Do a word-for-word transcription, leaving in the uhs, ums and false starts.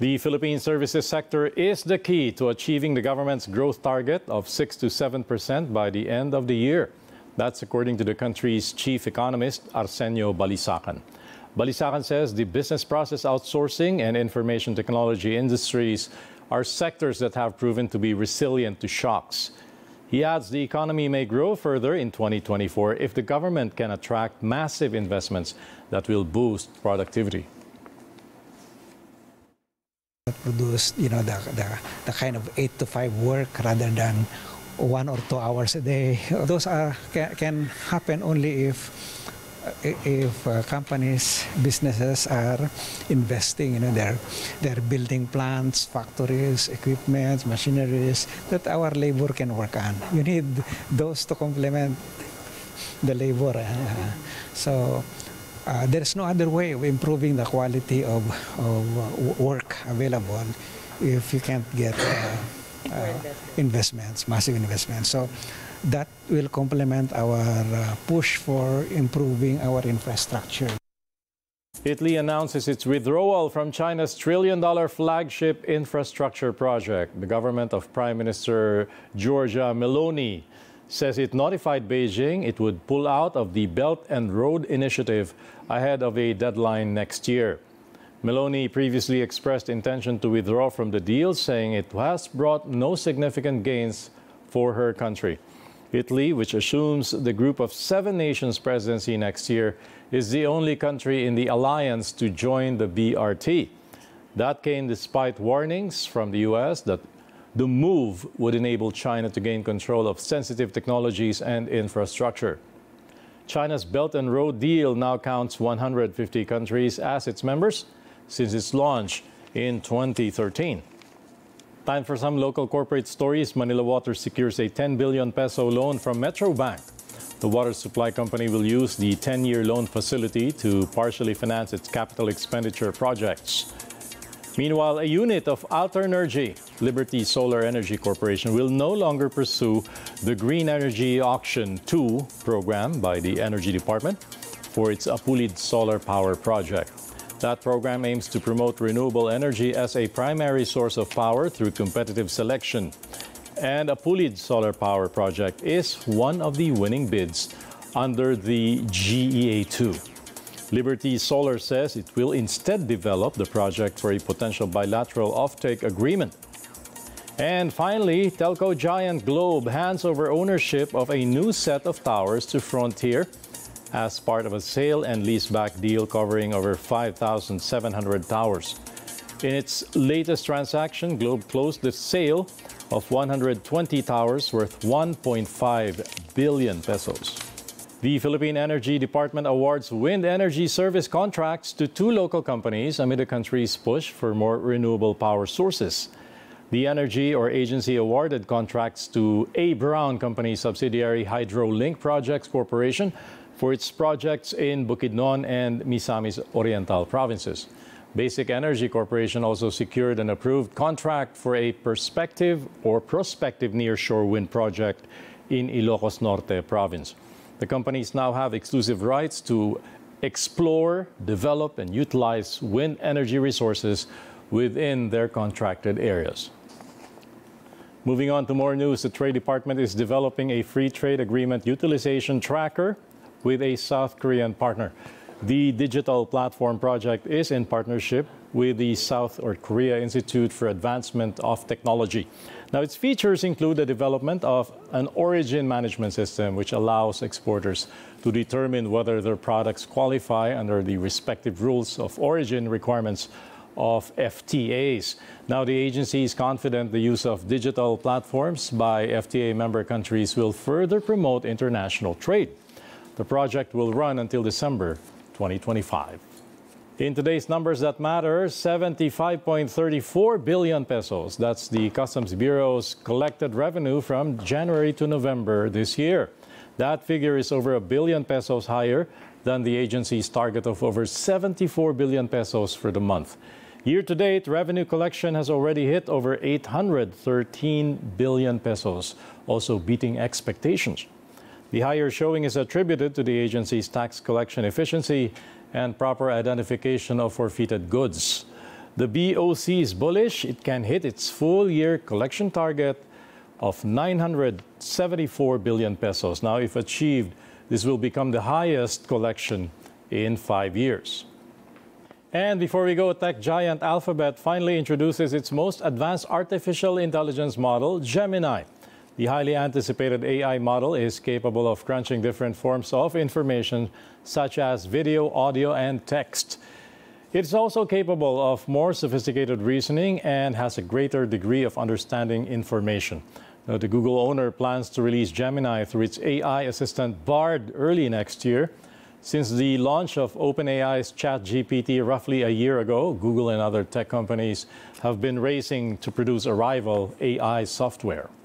The Philippine services sector is the key to achieving the government's growth target of six to seven percent by the end of the year. That's according to the country's chief economist, Arsenio Balisacan. Balisacan says the business process outsourcing and information technology industries are sectors that have proven to be resilient to shocks. He adds the economy may grow further in twenty twenty-four if the government can attract massive investments that will boost productivity. Produce, you know, the, the, the kind of eight to five work rather than one or two hours a day. Those are can, can happen only if if uh, companies, businesses are investing. You know, they're they're building plants, factories, equipment, machineries that our labor can work on. You need those to complement the labor. Uh, so. Uh, there's no other way of improving the quality of, of uh, work available if you can't get uh, uh, investments, massive investments. So that will complement our uh, push for improving our infrastructure. Italy announces its withdrawal from China's trillion-dollar flagship infrastructure project. The government of Prime Minister Giorgia Meloni says it notified Beijing it would pull out of the Belt and Road Initiative ahead of a deadline next year. Meloni previously expressed intention to withdraw from the deal, saying it has brought no significant gains for her country. Italy, which assumes the group of seven nations presidency next year, is the only country in the alliance to join the B R T. That came despite warnings from the U S that the move would enable China to gain control of sensitive technologies and infrastructure. China's Belt and Road deal now counts one hundred fifty countries as its members since its launch in twenty thirteen. Time for some local corporate stories. Manila Water secures a ten billion peso loan from Metrobank. The water supply company will use the ten-year loan facility to partially finance its capital expenditure projects. Meanwhile, a unit of Alternergy, Liberty Solar Energy Corporation, will no longer pursue the Green Energy Auction two program by the Energy Department for its Apulid Solar Power Project. That program aims to promote renewable energy as a primary source of power through competitive selection. And Apulid Solar Power Project is one of the winning bids under the G E A two. Liberty Solar says it will instead develop the project for a potential bilateral offtake agreement. And finally, telco giant Globe hands over ownership of a new set of towers to Frontier as part of a sale and leaseback deal covering over five thousand seven hundred towers. In its latest transaction, Globe closed the sale of one hundred twenty towers worth one point five billion pesos. The Philippine Energy Department awards wind energy service contracts to two local companies amid the country's push for more renewable power sources. The energy or agency awarded contracts to A. Brown Company subsidiary HydroLink Projects Corporation for its projects in Bukidnon and Misamis Oriental provinces. Basic Energy Corporation also secured an approved contract for a perspective or prospective nearshore wind project in Ilocos Norte province. The companies now have exclusive rights to explore, develop, and utilize wind energy resources within their contracted areas. Moving on to more news, the Trade Department is developing a free trade agreement utilization tracker with a South Korean partner. The digital platform project is in partnership with the South Korea Institute for Advancement of Technology. Now, its features include the development of an origin management system, which allows exporters to determine whether their products qualify under the respective rules of origin requirements of F T As. Now, the agency is confident the use of digital platforms by F T A member countries will further promote international trade. The project will run until December twenty twenty-five. In today's numbers that matter, seventy-five point three four billion pesos. That's the Customs Bureau's collected revenue from January to November this year. That figure is over a billion pesos higher than the agency's target of over seventy-four billion pesos for the month. Year-to-date, revenue collection has already hit over eight hundred thirteen billion pesos, also beating expectations. The higher showing is attributed to the agency's tax collection efficiency and proper identification of forfeited goods. The B O C is bullish. It can hit its full-year collection target of nine hundred seventy-four billion pesos. Now, if achieved, this will become the highest collection in five years. And before we go, tech giant Alphabet finally introduces its most advanced artificial intelligence model, Gemini. The highly anticipated A I model is capable of crunching different forms of information, such as video, audio, and text. It's also capable of more sophisticated reasoning and has a greater degree of understanding information. Now, the Google owner plans to release Gemini through its A I assistant Bard early next year. Since the launch of OpenAI's ChatGPT roughly a year ago, Google and other tech companies have been racing to produce a rival A I software.